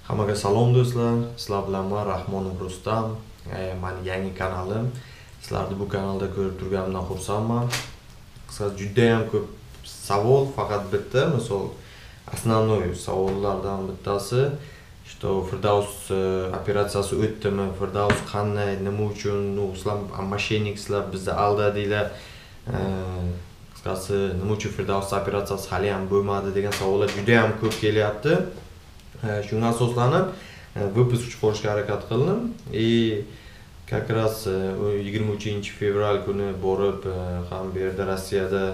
Hammaga salom do'stlar. Sizlar bilan men Rahmonov Rustam. Meni yangi kanalim. Sizlarni bu kanalda ko'rib turganimdan xursandman. Qisqasi juda ham ko'p savol, faqat bitta, misol основной savollardan bittasi что Firdaus operatsiyasi o'tdimi, Firdaus qanday, nima uchun, sizlar mошенниктlar bizni aldadinglar. Qisqasi nima uchun Firdaus operatsiyasi hali ham bo'lmadi degan savollar juda ham ko'p kelyapti. Shunga asoslanib выпуск chiqarishga harakat qildim. Как раз 23 fevral kuni borib ham bu yerda Rossiyada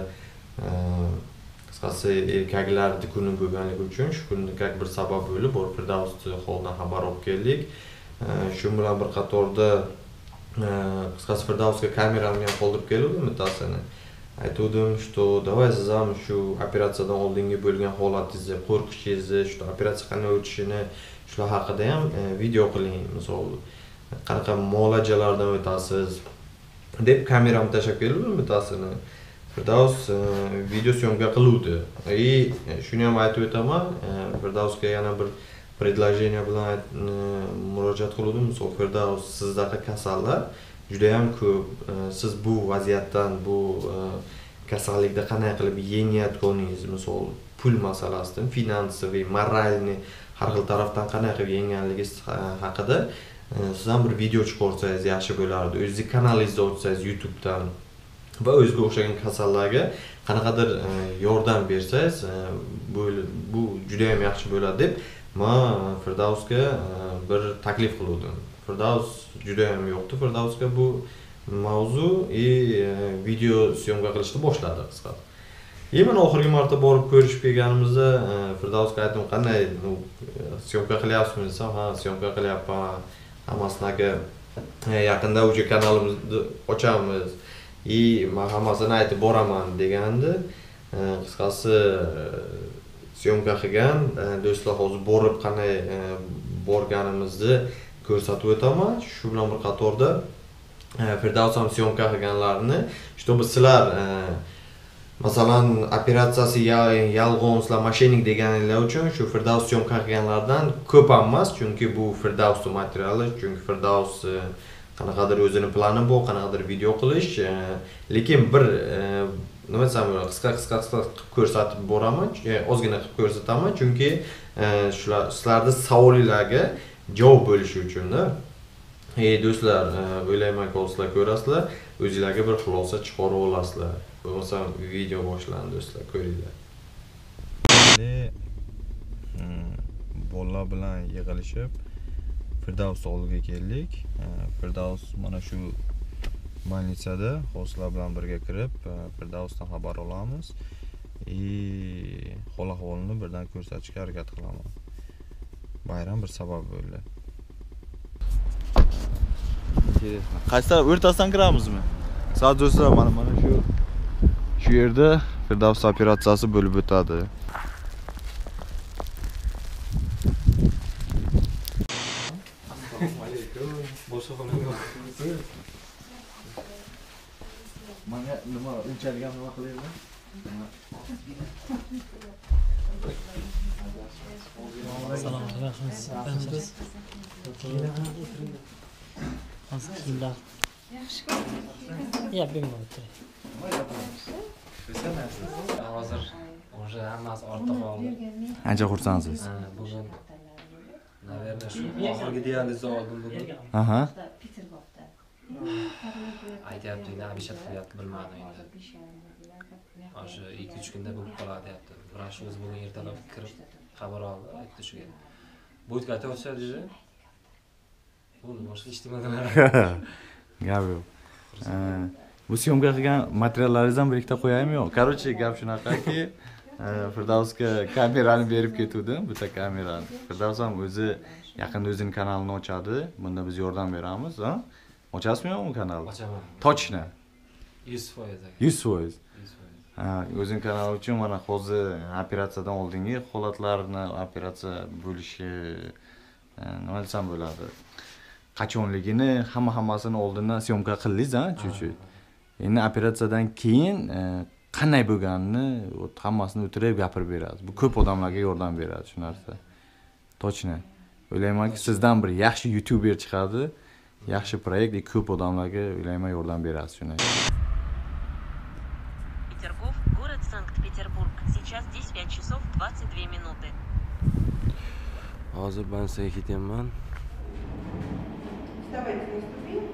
qisqasi erkaklar kuni bo'lganligi uchun shu kunni bir sabab bo'lib borib Firdausni holidan xabar olib keldik. Shu bilan bir qatorda qisqasi Firdausga kameramni ham qoldirib keldim bittasini. Aytdim, что давай siz ham shu operatsiyadan oldingi bo'lgan holatingizni, qo'rqishingizni, shu operatsiya qanday o'tishini shular haqida ham video qiling. Misol qanaqa muolajalardan o'tasiz deb kameramni tashlab keldim bittasini. Firdaus video syomka qiluvdi. Shuni ham aytib o'taman, Firdausga yana bir предложение bilan murojaat qildim. Misol Firdaus, sizdaqa kasallar juda ham ko'p. Siz bu vaziyatdan, bu kasallikda qanday qilib yengayotganingiz, misol pul masalasidan, finansiy, moralniy har xil tarafdan qanday qilib yengganligingiz haqida siz ham bir video chiqarsangiz yaxshi bo'lardi. O'zingiz kanalingizda ochsangiz YouTube'dan va o'zga o'xshagan kasallarga qanaqadir yordam bersangiz, bu juda ham yaxshi bo'ladi deb men Firdausga bir taklif qildim. Firdaus juda ham yoqdi. Firdausga bu mavzu video syomka qilishni boshladi qisqasi. Mana oxirgi marta borib ko'rishib kelganimizda Firdausga aytdim, qanday syomka qilyapsizmi desam, ha, syomka qilyapman. Hammasini yaqinda o'sha kanalimizni ochamiz. Men hammasini aytib boraman degandi. Qisqasi syomka qilgan do'stlar hozir borib qanday borganimizni ko'rsatib o'taman. Shu bilan bir qatorda Firdaus ham syomka qilganlarni, чтобы sizlar masalan operatsiyasi yolg'on, sizlar mошенник deganinglar uchun shu Firdaus syomka qilganlardan ko'p emas, chunki bu Firdaus materiali, chunki Firdaus qanaqadir o'zini plani bor, qanaqadir video qilish, lekin bir nima desam, qisqa ko'rsatib boraman, ozgina qilib ko'rsataman, chunki sizlarning savolinglarga javob bo'lishi uchun-da. Do'stlar, o'ylaymanki, sizlar ko'rasizlar, o'zingizlarga bir xulosa chiqarib olasizlar. Bo'lmasa video boshlandi do'stlar, ko'ringlar. Bolalar bilan yig'ilishib Firdaus oldiga keldik. Firdaus mana shu больницада hostlar bilan birga kirib, Firdausdan xabar olamiz. Hol-ahvolini birdan ko'rsatishga harakat qilaman. Bayram bir sabab bo'ldi. Qaysi taraf o'rtasidan kiramizmi? Sağ do'stlar, mana shu yerda Firdaus operatsiyasi bo'lib o'tadi. Assalomu alaykum. Boshqa xonaga menga nima unchalik nima qilayapman? Salom, yaxshimisiz? Bismillah. Yaxshi. Ya, bemalol o'tiring. Hozir o'sha hammasi ortda qoldi. Ancha xursandsiz. Bugun naverna shu oxirgi dializni oldim bugun. Aha. Aytyapti, nabishat qilyapti, bilmadim endi. O'sha 2-3 kunda bo'lib qoladi deyapti. Vrach o'zi bugun ertalab kirib xabar oldi, aytdi shuga. Bo'tga aytayotsa dedi. Bo'ldi, boshqa eshitmaganlar. Gap yo'q. Bu syomka qilgan materiallaringizdan bir ikkita qo'yaymi yo'q? Короче, gap shunaqaki, Firdausga kamerani berib ketuvdim, bitta kamerani. Firdaus ham o'zi yaqinda o'zining kanalini ochadi. Bunda biz yordam beramiz, ha? Ochasizmi yo'qmi kanalni? Ochaman. Точно. 100%. 100%. O'zining kanali uchun mana hozir operatsiyadan oldingi holatlarni, operatsiya bo'lishi, nima desam bo'ladi? Qachonligini hammasini oldindan syomka qildingiz-a, chunki. Endi operatsiyadan keyin qanday bo'lganini hammasini o'tirib gapirib beradi. Bu ko'p odamlarga yordam beradi shu narsa. Точно. O'ylaymanki, sizdan bir yaxshi YouTuber chiqadi. Yaxshi proyekt va ko'p odamlarga o'ylayman yordam berasiz shuni. Петергоф, город Санкт-Петербург. Сейчас здесь 5 часов 22 минуты. Hozir bansaga ketyapman. Вставайте на ступеньку.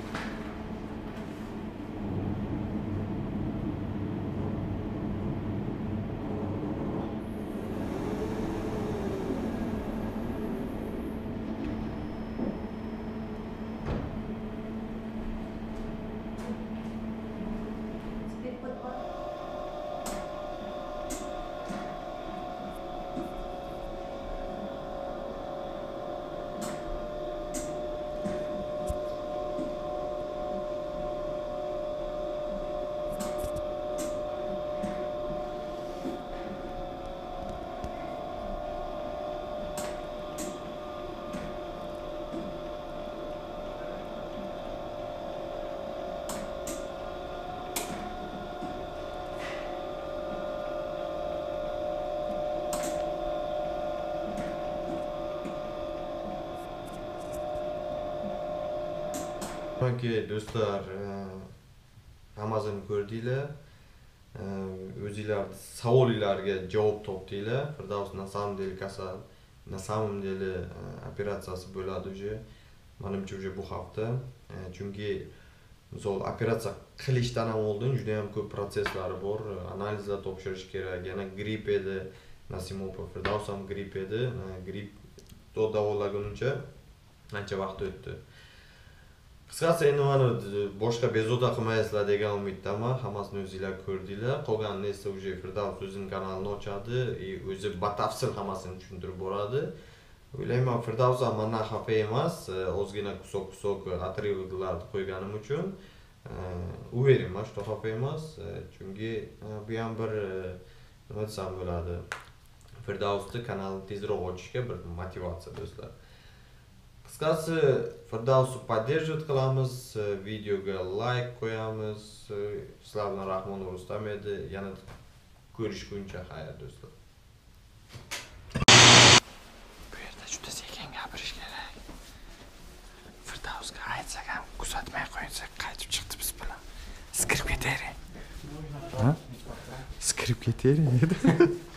Теперь подбородок. Ki do'stlar, hammasini ko'rdinglar. O'zinglar savollarga javob topdinglar. Firdavs na samом деле kasal, na samом деле operatsiyasi bo'ladi уже. Menimcha уже bu hafta. Chunki misol operatsiya qilishdan ham oldin juda ham ko'p prosesslari bor. Analizlar topshirish kerak. Yana gripp edi. Nasimov Firdavs ham gripp edi. Gripp davolaguncha ancha vaqt o'tdi. Qisqasi endi mana boshqa bezovta qilmaysizlar degan umiddaman. Hammasini o'zinglar ko'rdinglar. Qolganini esa уже Firdavs o'zining kanalini ochadi, o'zi batafsil hammasini tushuntirib boradi. O'ylayman Firdavs ham mendan xafa emas, ozgina qusok atributlarni qo'yganim uchun. Uverimman, что xafa emas, chunki bu ham bir nima desam bo'ladi. Firdavsni kanalini tezroq ochishga bir motivatsiya do'stlar. Qisqasi Firdavsni поддерживать qilamiz, videoga like qo'yamiz. Sizlar bilan Rahmon Rustam edi. Yana ko'rishguncha xayr do'stlar. Bu yerda juda sekin gapirish kerak. Firdavsga aytsak ham kuzatmay qo'ysa qaytib chiqdi biz bilan. Skripka tering. Ha? Skripka tering.